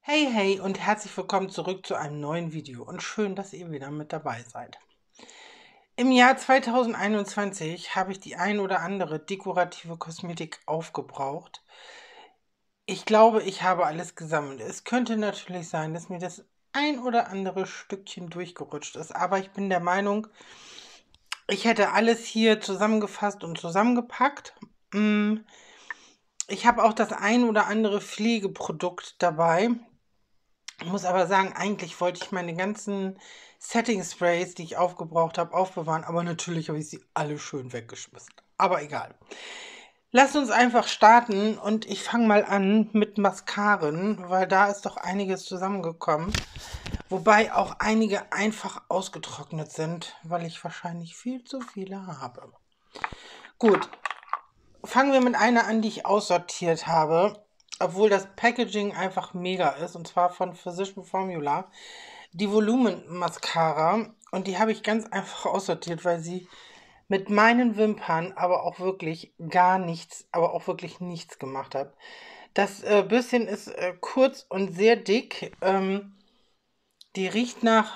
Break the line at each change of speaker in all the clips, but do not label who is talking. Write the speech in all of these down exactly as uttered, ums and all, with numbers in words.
Hey, hey und herzlich willkommen zurück zu einem neuen Video und schön, dass ihr wieder mit dabei seid. Im Jahr zweitausendeinundzwanzig habe ich die ein oder andere dekorative Kosmetik aufgebraucht. Ich glaube, ich habe alles gesammelt. Es könnte natürlich sein, dass mir das ein oder andere Stückchen durchgerutscht ist, aber ich bin der Meinung, ich hätte alles hier zusammengefasst und zusammengepackt. Mm, Ich habe auch das ein oder andere Pflegeprodukt dabei. Ich muss aber sagen, eigentlich wollte ich meine ganzen Setting Sprays, die ich aufgebraucht habe, aufbewahren, aber natürlich habe ich sie alle schön weggeschmissen. Aber egal. Lasst uns einfach starten und ich fange mal an mit Mascaren, weil da ist doch einiges zusammengekommen. Wobei auch einige einfach ausgetrocknet sind, weil ich wahrscheinlich viel zu viele habe. Gut, fangen wir mit einer an, die ich aussortiert habe, obwohl das Packaging einfach mega ist, und zwar von Physician Formula, die Volumen Mascara, und die habe ich ganz einfach aussortiert, weil sie mit meinen Wimpern aber auch wirklich gar nichts, aber auch wirklich nichts gemacht hat. Das äh, Bürstchen ist äh, kurz und sehr dick. Ähm, die riecht nach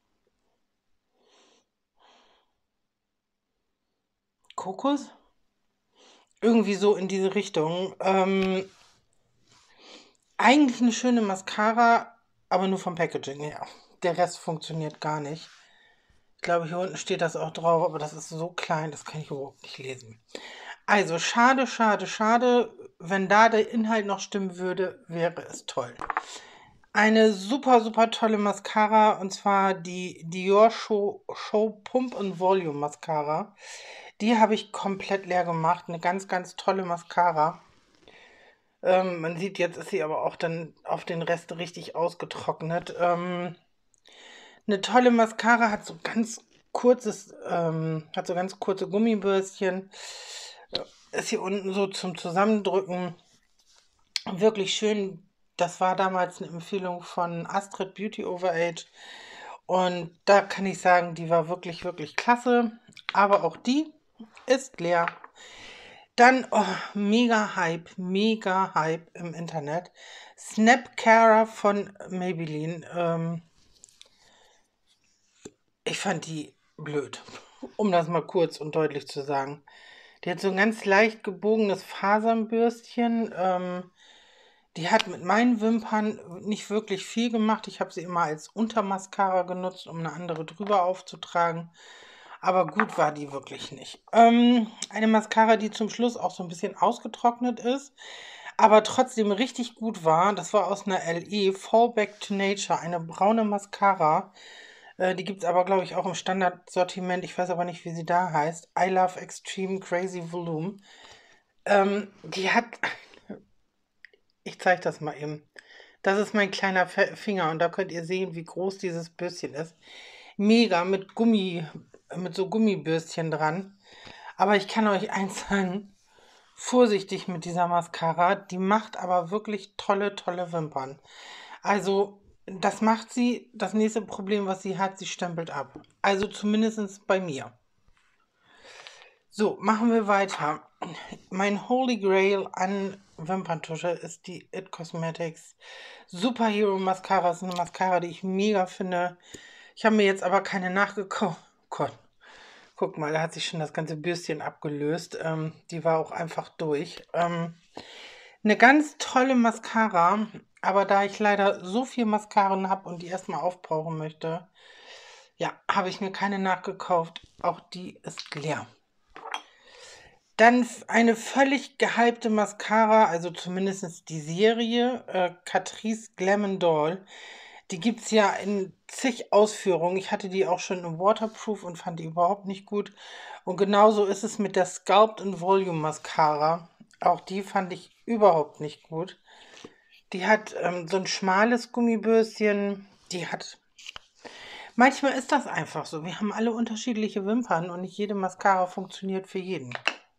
Kokos. Irgendwie so in diese Richtung. Ähm, eigentlich eine schöne Mascara, aber nur vom Packaging her. Der Rest funktioniert gar nicht. Ich glaube, hier unten steht das auch drauf, aber das ist so klein, das kann ich überhaupt nicht lesen. Also schade, schade, schade. Wenn da der Inhalt noch stimmen würde, wäre es toll. Eine super, super tolle Mascara, und zwar die Dior Show, Show Pump and Volume Mascara. Die habe ich komplett leer gemacht. Eine ganz, ganz tolle Mascara. Ähm, man sieht, jetzt ist sie aber auch dann auf den Rest richtig ausgetrocknet. Ähm, eine tolle Mascara, hat so ganz kurzes, ähm, hat so ganz kurze Gummibürstchen. Ist hier unten so zum Zusammendrücken. Wirklich schön. Das war damals eine Empfehlung von Astrid Beauty Overage. Und da kann ich sagen, die war wirklich, wirklich klasse. Aber auch die ist leer. Dann, oh, mega Hype, mega Hype im Internet. Snap Carer von Maybelline. Ähm, ich fand die blöd, um das mal kurz und deutlich zu sagen. Die hat so ein ganz leicht gebogenes Fasernbürstchen. Ähm, die hat mit meinen Wimpern nicht wirklich viel gemacht. Ich habe sie immer als Untermascara genutzt, um eine andere drüber aufzutragen. Aber gut war die wirklich nicht. Ähm, eine Mascara, die zum Schluss auch so ein bisschen ausgetrocknet ist, aber trotzdem richtig gut war. Das war aus einer L E, Fall Back to Nature, eine braune Mascara. Äh, die gibt es aber, glaube ich, auch im Standardsortiment. Ich weiß aber nicht, wie sie da heißt. I Love Extreme Crazy Volume. Ähm, die hat... Ich zeige das mal eben. Das ist mein kleiner Fe- Finger und da könnt ihr sehen, wie groß dieses Bürstchen ist. Mega mit Gummi, mit so Gummibürstchen dran. Aber ich kann euch eins sagen, vorsichtig mit dieser Mascara. Die macht aber wirklich tolle, tolle Wimpern. Also, das macht sie. Das nächste Problem, was sie hat, sie stempelt ab. Also zumindest bei mir. So, machen wir weiter. Mein Holy Grail an Wimperntusche ist die It Cosmetics Superhero Mascara. Das ist eine Mascara, die ich mega finde. Ich habe mir jetzt aber keine nachgekauft. Gott, guck mal, da hat sich schon das ganze Bürstchen abgelöst. Ähm, die war auch einfach durch. Ähm, eine ganz tolle Mascara, aber da ich leider so viel Mascaren habe und die erstmal aufbrauchen möchte, ja, habe ich mir keine nachgekauft. Auch die ist leer. Dann f- eine völlig gehypte Mascara, also zumindest die Serie, äh, Catrice Glam Doll. Die gibt es ja in zig Ausführungen. Ich hatte die auch schon im Waterproof und fand die überhaupt nicht gut. Und genauso ist es mit der Sculpt and Volume Mascara. Auch die fand ich überhaupt nicht gut. Die hat ähm, so ein schmales Gummibürstchen. Die hat... Manchmal ist das einfach so. Wir haben alle unterschiedliche Wimpern und nicht jede Mascara funktioniert für jeden.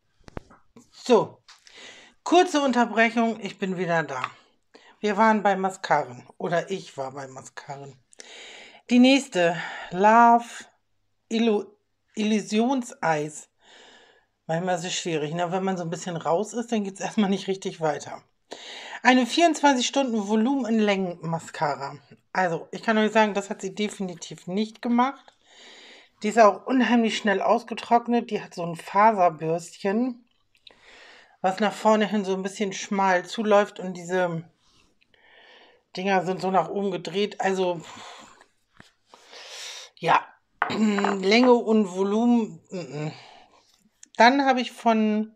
So, kurze Unterbrechung, ich bin wieder da. Wir waren bei Mascaren oder ich war bei Mascaren. Die nächste, Love Illu Illusionseis. Manchmal ist es schwierig, ne? Wenn man so ein bisschen raus ist, dann geht es erstmal nicht richtig weiter. Eine vierundzwanzig Stunden Volumenlängen-Mascara. Also, ich kann euch sagen, das hat sie definitiv nicht gemacht. Die ist auch unheimlich schnell ausgetrocknet. Die hat so ein Faserbürstchen, was nach vorne hin so ein bisschen schmal zuläuft und diese Dinger sind so nach oben gedreht. Also, ja, Länge und Volumen. mm, mm. Dann habe ich von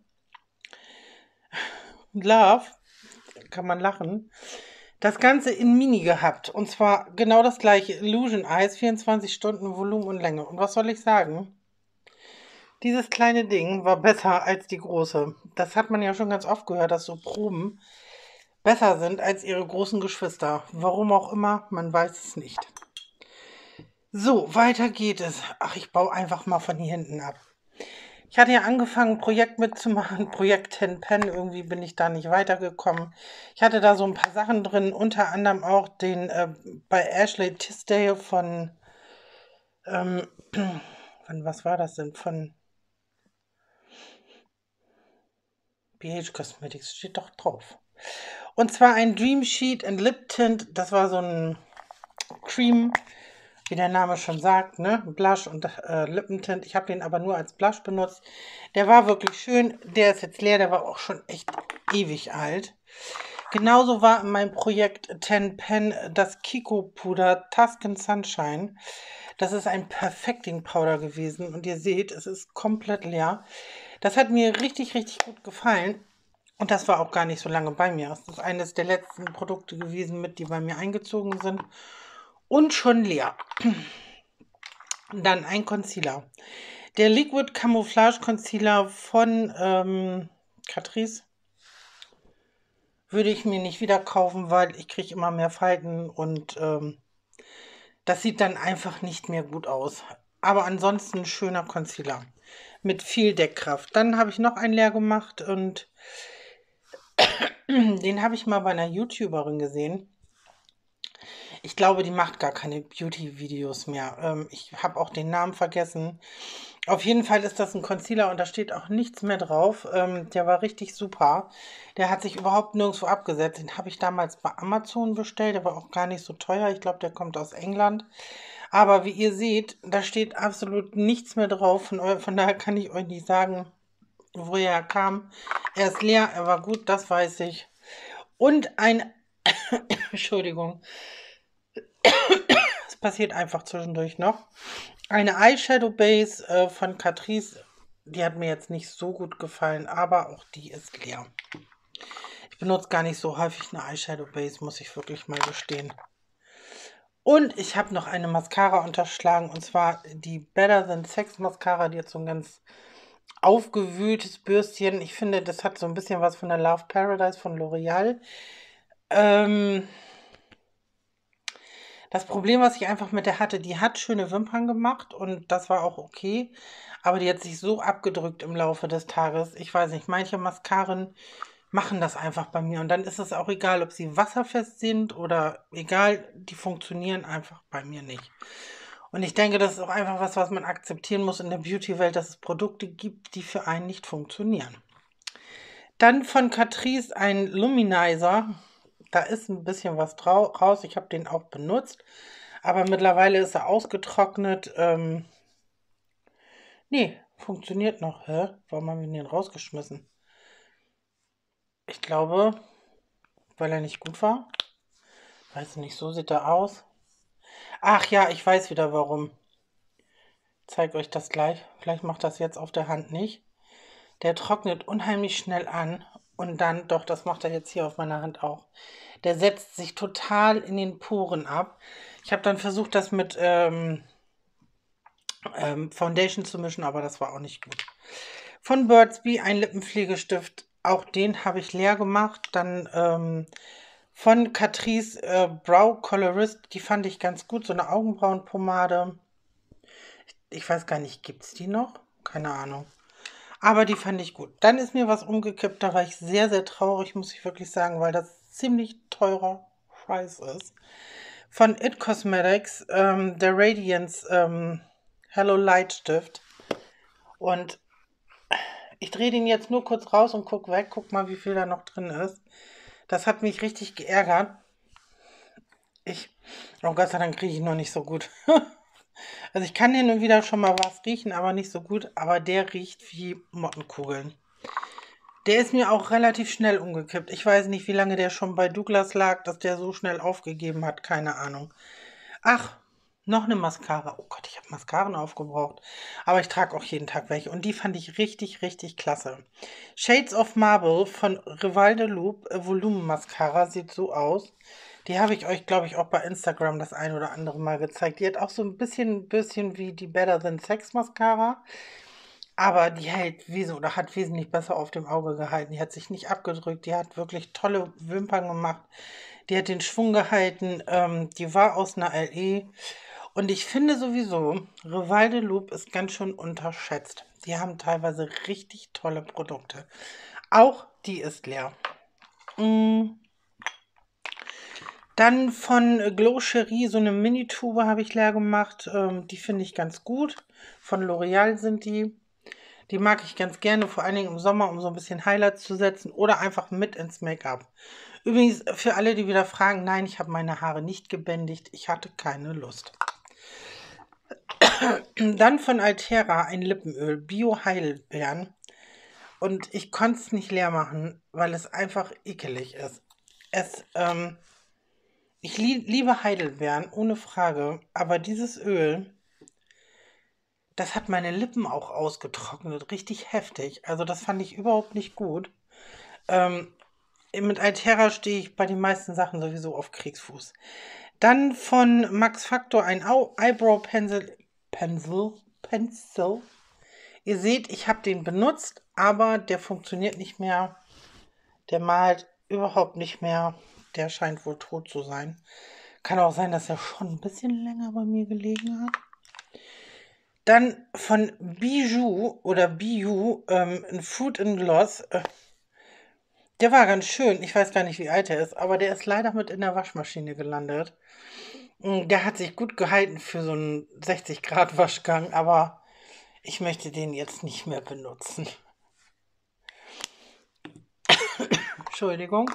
Love, kann man lachen, das Ganze in Mini gehabt. Und zwar genau das gleiche. Illusion Eyes, vierundzwanzig Stunden Volumen und Länge. Und was soll ich sagen? Dieses kleine Ding war besser als die große. Das hat man ja schon ganz oft gehört, dass so Proben besser sind als ihre großen Geschwister. Warum auch immer, man weiß es nicht. So, weiter geht es. Ach, ich baue einfach mal von hier hinten ab. Ich hatte ja angefangen, ein Projekt mitzumachen, Projekt zehn Pen. Irgendwie bin ich da nicht weitergekommen. Ich hatte da so ein paar Sachen drin, unter anderem auch den äh, bei Ashley Tisdale von, ähm, von, was war das denn? Von B H Cosmetics, steht doch drauf. Und zwar ein Dream Sheet and Lip Tint. Das war so ein Cream, wie der Name schon sagt, ne? Blush und äh, Lippentint. Ich habe den aber nur als Blush benutzt. Der war wirklich schön. Der ist jetzt leer. Der war auch schon echt ewig alt. Genauso war in meinem Projekt zehn Pen das Kiko Puder Tuscan Sunshine. Das ist ein Perfecting Powder gewesen. Und ihr seht, es ist komplett leer. Das hat mir richtig, richtig gut gefallen. Und das war auch gar nicht so lange bei mir. Das ist eines der letzten Produkte gewesen, mit die bei mir eingezogen sind. Und schon leer. Dann ein Concealer. Der Liquid Camouflage Concealer von ähm, Catrice würde ich mir nicht wieder kaufen, weil ich kriege immer mehr Falten und ähm, das sieht dann einfach nicht mehr gut aus. Aber ansonsten ein schöner Concealer mit viel Deckkraft. Dann habe ich noch einen leer gemacht und den habe ich mal bei einer YouTuberin gesehen. Ich glaube, die macht gar keine Beauty-Videos mehr. Ähm, ich habe auch den Namen vergessen. Auf jeden Fall ist das ein Concealer und da steht auch nichts mehr drauf. Ähm, der war richtig super. Der hat sich überhaupt nirgendwo abgesetzt. Den habe ich damals bei Amazon bestellt. Der war auch gar nicht so teuer. Ich glaube, der kommt aus England. Aber wie ihr seht, da steht absolut nichts mehr drauf. Von, eu von daher kann ich euch nicht sagen, woher er kam. Er ist leer, er war gut, das weiß ich. Und ein... Entschuldigung. Es passiert einfach zwischendurch noch. Eine Eyeshadow Base äh, von Catrice. Die hat mir jetzt nicht so gut gefallen, aber auch die ist leer. Ich benutze gar nicht so häufig eine Eyeshadow Base, muss ich wirklich mal gestehen. Und ich habe noch eine Mascara unterschlagen, und zwar die Better Than Sex Mascara. Die hat so ein ganz aufgewühltes Bürstchen. Ich finde, das hat so ein bisschen was von der Love Paradise von L'Oreal. Ähm... Das Problem, was ich einfach mit der hatte, die hat schöne Wimpern gemacht und das war auch okay. Aber die hat sich so abgedrückt im Laufe des Tages. Ich weiß nicht, manche Mascaren machen das einfach bei mir. Und dann ist es auch egal, ob sie wasserfest sind oder egal, die funktionieren einfach bei mir nicht. Und ich denke, das ist auch einfach was, was man akzeptieren muss in der Beauty-Welt, dass es Produkte gibt, die für einen nicht funktionieren. Dann von Catrice ein Luminizer. Da ist ein bisschen was raus. Ich habe den auch benutzt. Aber mittlerweile ist er ausgetrocknet. Ähm, nee, funktioniert noch. Hä? Warum haben wir den rausgeschmissen? Ich glaube, weil er nicht gut war. Weiß nicht, so sieht er aus. Ach ja, ich weiß wieder warum. Ich zeige euch das gleich. Vielleicht macht das jetzt auf der Hand nicht. Der trocknet unheimlich schnell an. Und dann, doch, das macht er jetzt hier auf meiner Hand auch. Der setzt sich total in den Poren ab. Ich habe dann versucht, das mit ähm, ähm, Foundation zu mischen, aber das war auch nicht gut. Von Burt's Bees ein Lippenpflegestift. Auch den habe ich leer gemacht. Dann ähm, von Catrice äh, Brow Colorist. Die fand ich ganz gut. So eine Augenbrauenpomade. Ich, ich weiß gar nicht, gibt es die noch? Keine Ahnung. Aber die fand ich gut. Dann ist mir was umgekippt. Da war ich sehr, sehr traurig, muss ich wirklich sagen, weil das ziemlich teurer Preis ist. Von It Cosmetics, ähm, der Radiance ähm, Hello Light Stift. Und ich drehe den jetzt nur kurz raus und gucke weg. Guck mal, wie viel da noch drin ist. Das hat mich richtig geärgert. Ich, oh Gott sei Dank rieche ich noch nicht so gut. Also ich kann hin und wieder schon mal was riechen, aber nicht so gut. Aber der riecht wie Mottenkugeln. Der ist mir auch relativ schnell umgekippt. Ich weiß nicht, wie lange der schon bei Douglas lag, dass der so schnell aufgegeben hat. Keine Ahnung. Ach, noch eine Mascara. Oh Gott, ich habe Mascaren aufgebraucht. Aber ich trage auch jeden Tag welche. Und die fand ich richtig, richtig klasse. Shades of Marble von Rival de Loop äh, Volumen Mascara. Sieht so aus. Die habe ich euch, glaube ich, auch bei Instagram das ein oder andere Mal gezeigt. Die hat auch so ein bisschen, bisschen wie die Better Than Sex Mascara. Aber die hält wes oder hat wesentlich besser auf dem Auge gehalten. Die hat sich nicht abgedrückt. Die hat wirklich tolle Wimpern gemacht. Die hat den Schwung gehalten. Ähm, die war aus einer L E. Und ich finde sowieso, Rival de Loop ist ganz schön unterschätzt. Die haben teilweise richtig tolle Produkte. Auch die ist leer. Mm. Dann von Glow Cherie so eine Mini-Tube habe ich leer gemacht. Ähm, die finde ich ganz gut. Von L'Oreal sind die. Die mag ich ganz gerne, vor allen Dingen im Sommer, um so ein bisschen Highlights zu setzen oder einfach mit ins Make-up. Übrigens, für alle, die wieder fragen, nein, ich habe meine Haare nicht gebändigt. Ich hatte keine Lust. Dann von Altera ein Lippenöl, Bio-Heidelbeeren. Und ich konnte es nicht leer machen, weil es einfach ekelig ist. Es, ähm, ich lieb, liebe Heidelbeeren, ohne Frage. Aber dieses Öl, das hat meine Lippen auch ausgetrocknet. Richtig heftig. Also das fand ich überhaupt nicht gut. Ähm, mit Altera stehe ich bei den meisten Sachen sowieso auf Kriegsfuß. Dann von Max Factor ein Au- Eyebrow Pencil. Pencil. Pencil. Ihr seht, ich habe den benutzt, aber der funktioniert nicht mehr. Der malt überhaupt nicht mehr. Der scheint wohl tot zu sein. Kann auch sein, dass er schon ein bisschen länger bei mir gelegen hat. Dann von Bijou oder Bijou ähm, ein Fruit and Gloss. Äh, der war ganz schön. Ich weiß gar nicht, wie alt er ist, aber der ist leider mit in der Waschmaschine gelandet. Mm, Der hat sich gut gehalten für so einen sechzig Grad Waschgang, aber ich möchte den jetzt nicht mehr benutzen. Entschuldigung.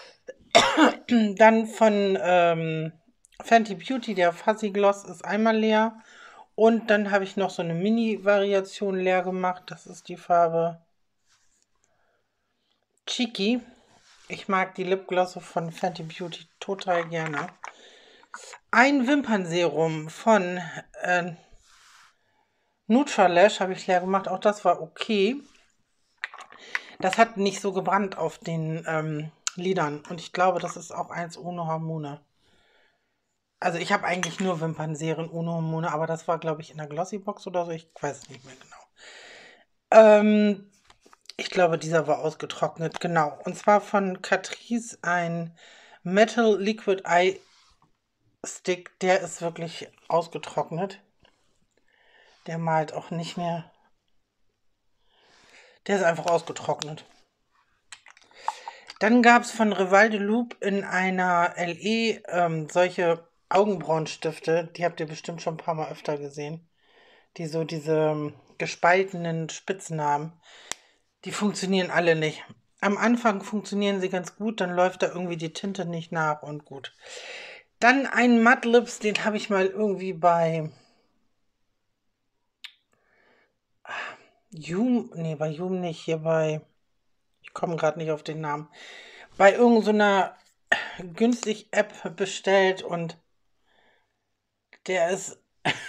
Dann von ähm, Fenty Beauty, der Fuzzy Gloss ist einmal leer. Und dann habe ich noch so eine Mini-Variation leer gemacht. Das ist die Farbe Cheeky. Ich mag die Lipglosse von Fenty Beauty total gerne. Ein Wimpernserum von äh, Nutralash habe ich leer gemacht. Auch das war okay. Das hat nicht so gebrannt auf den ähm, Lidern. Und ich glaube, das ist auch eins ohne Hormone. Also ich habe eigentlich nur Wimpernserien ohne Hormone, aber das war, glaube ich, in der Glossybox oder so. Ich weiß es nicht mehr genau. Ähm, ich glaube, dieser war ausgetrocknet, genau. Und zwar von Catrice ein Metal Liquid Eye Stick. Der ist wirklich ausgetrocknet. Der malt auch nicht mehr. Der ist einfach ausgetrocknet. Dann gab es von Rival de Loop in einer L E ähm, solche Augenbrauenstifte. Die habt ihr bestimmt schon ein paar Mal öfter gesehen. Die so diese ähm, gespaltenen Spitzen haben. Die funktionieren alle nicht. Am Anfang funktionieren sie ganz gut, dann läuft da irgendwie die Tinte nicht nach und gut. Dann ein Matte Lips, den habe ich mal irgendwie bei Joom, nee, bei Joom nicht, hier bei, ich komme gerade nicht auf den Namen, bei irgendeiner so günstig App bestellt und der ist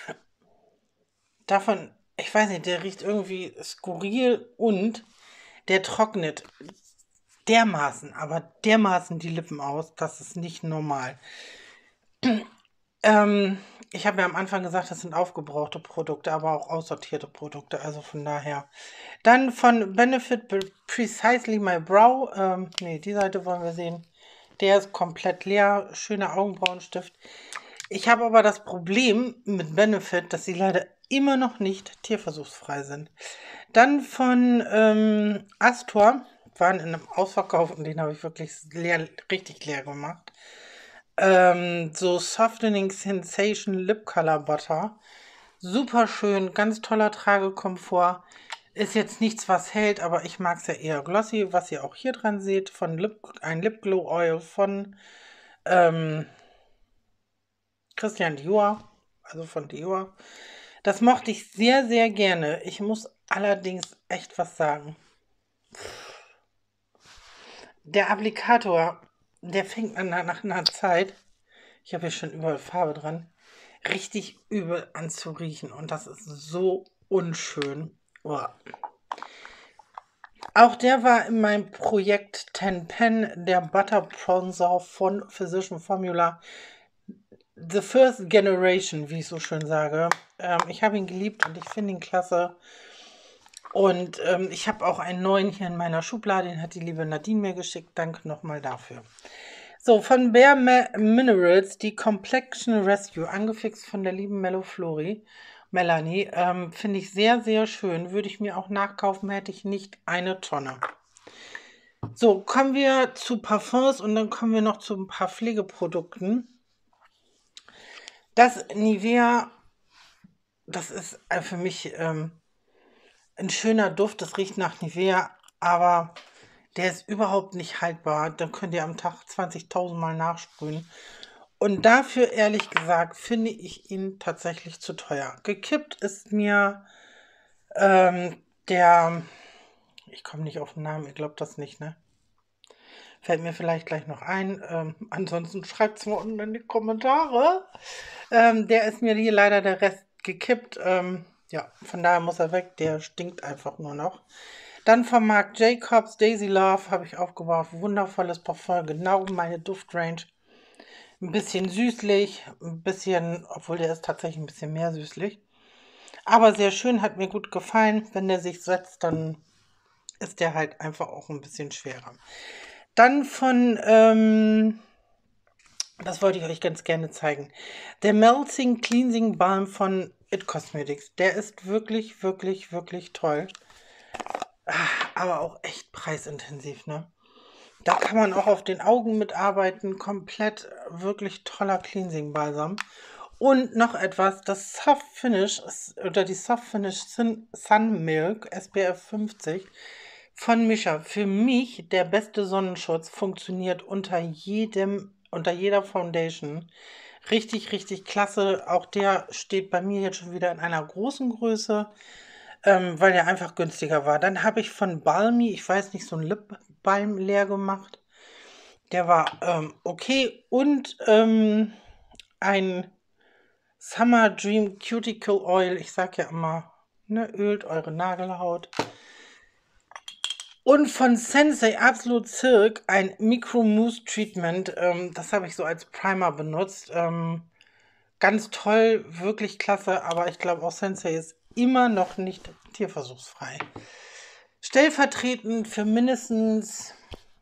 davon, ich weiß nicht, der riecht irgendwie skurril und der trocknet dermaßen, aber dermaßen die Lippen aus, das ist nicht normal. Ähm, ich habe ja am Anfang gesagt, das sind aufgebrauchte Produkte, aber auch aussortierte Produkte, also von daher. Dann von Benefit Precisely My Brow. Ähm, nee, die Seite wollen wir sehen. Der ist komplett leer. Schöner Augenbrauenstift. Ich habe aber das Problem mit Benefit, dass sie leider immer noch nicht tierversuchsfrei sind. Dann von ähm, Astor. Waren in einem Ausverkauf und den habe ich wirklich leer, richtig leer gemacht. Ähm, so Softening Sensation Lip Color Butter. Super schön, ganz toller Tragekomfort. Ist jetzt nichts, was hält, aber ich mag es ja eher glossy, was ihr auch hier dran seht, von Lip, ein Lip Glow Oil von ähm, Christian Dior, also von Dior. Das mochte ich sehr, sehr gerne. Ich muss allerdings echt was sagen. Der Applikator, der fängt an, nach einer Zeit, ich habe hier schon überall Farbe dran, richtig übel an zu riechen. Und das ist so unschön. Oh. Auch der war in meinem Projekt Ten Pen, der Butter Bronzer von Physician Formula. The First Generation, wie ich so schön sage. Ähm, ich habe ihn geliebt und ich finde ihn klasse. Und ähm, ich habe auch einen neuen hier in meiner Schublade, den hat die liebe Nadine mir geschickt. Danke nochmal dafür. So, von Bare Minerals, die Complexion Rescue, angefixt von der lieben Mello Flori, Melanie, ähm, finde ich sehr, sehr schön. Würde ich mir auch nachkaufen, hätte ich nicht eine Tonne. So, kommen wir zu Parfums und dann kommen wir noch zu ein paar Pflegeprodukten. Das Nivea, das ist für mich ähm, ein schöner Duft, das riecht nach Nivea, aber der ist überhaupt nicht haltbar. Da könnt ihr am Tag zwanzigtausend Mal nachsprühen. Und dafür, ehrlich gesagt, finde ich ihn tatsächlich zu teuer. Gekippt ist mir ähm, der, ich komme nicht auf den Namen, ihr glaubt das nicht, ne? Fällt mir vielleicht gleich noch ein. Ähm, ansonsten schreibt es mal unten in die Kommentare. Ähm, der ist mir hier leider der Rest gekippt. Ähm, ja, von daher muss er weg. Der stinkt einfach nur noch. Dann von Marc Jacobs Daisy Love habe ich aufgebaut. Wundervolles Parfum, genau meine Duftrange. Ein bisschen süßlich, ein bisschen, obwohl der ist tatsächlich ein bisschen mehr süßlich. Aber sehr schön, hat mir gut gefallen. Wenn der sich setzt, dann ist der halt einfach auch ein bisschen schwerer. Dann von, ähm, das wollte ich euch ganz gerne zeigen. Der Melting Cleansing Balm von It Cosmetics. Der ist wirklich, wirklich, wirklich toll. Aber auch echt preisintensiv, ne? Da kann man auch auf den Augen mitarbeiten. Komplett wirklich toller Cleansing Balsam. Und noch etwas, das Soft Finish, oder die Soft Finish Sun, Sun Milk S P F fünfzig von Mischa. Für mich der beste Sonnenschutz, funktioniert unter jedem, unter jeder Foundation. Richtig, richtig klasse. Auch der steht bei mir jetzt schon wieder in einer großen Größe, ähm, weil der einfach günstiger war. Dann habe ich von Balmy, ich weiß nicht, so ein Lip Balm leer gemacht. Der war ähm, okay. Und ähm, ein Summer Dream Cuticle Oil. Ich sag ja immer, ne, ölt eure Nagelhaut. Und von Sensei Absolute Silk ein Micro Mousse Treatment. Ähm, das habe ich so als Primer benutzt. Ähm, ganz toll, wirklich klasse. Aber ich glaube auch Sensei ist immer noch nicht tierversuchsfrei. Stellvertretend für mindestens,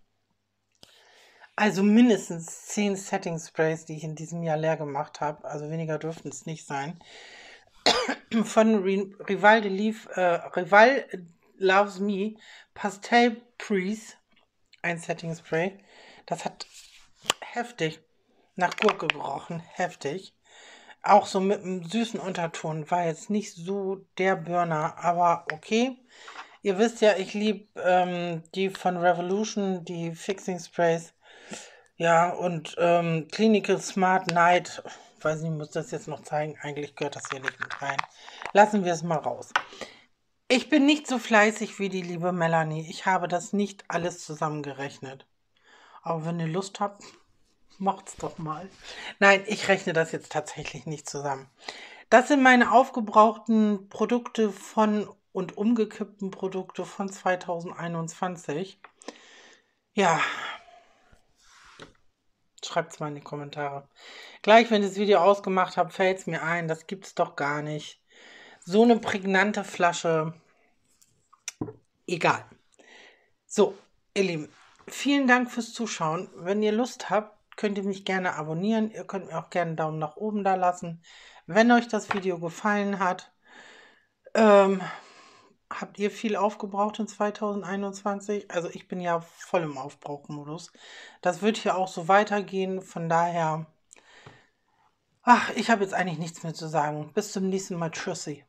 also mindestens zehn Setting Sprays, die ich in diesem Jahr leer gemacht habe. Also weniger dürften es nicht sein. Von Rival de Leaf, äh, Rival Loves Me Pastel Breeze, ein Setting Spray. Das hat heftig nach Gurke gerochen, heftig. Auch so mit einem süßen Unterton, war jetzt nicht so der Burner, aber okay. Ihr wisst ja, ich liebe ähm, die von Revolution, die Fixing Sprays. Ja, und ähm, Clinical Smart Night, weiß nicht, ich muss das jetzt noch zeigen, eigentlich gehört das hier nicht mit rein. Lassen wir es mal raus. Ich bin nicht so fleißig wie die liebe Melanie. Ich habe das nicht alles zusammengerechnet. Aber wenn ihr Lust habt, macht's doch mal. Nein, ich rechne das jetzt tatsächlich nicht zusammen. Das sind meine aufgebrauchten Produkte von und umgekippten Produkte von zweitausendeinundzwanzig. Ja, schreibt es mal in die Kommentare. Gleich, wenn ich das Video ausgemacht habe, fällt es mir ein, das gibt's doch gar nicht. So eine prägnante Flasche. Egal. So, ihr Lieben, vielen Dank fürs Zuschauen. Wenn ihr Lust habt, könnt ihr mich gerne abonnieren. Ihr könnt mir auch gerne einen Daumen nach oben da lassen. Wenn euch das Video gefallen hat, ähm, habt ihr viel aufgebraucht in zweitausendeinundzwanzig? Also ich bin ja voll im Aufbrauchmodus. Das wird hier auch so weitergehen. Von daher, ach, ich habe jetzt eigentlich nichts mehr zu sagen. Bis zum nächsten Mal. Tschüssi.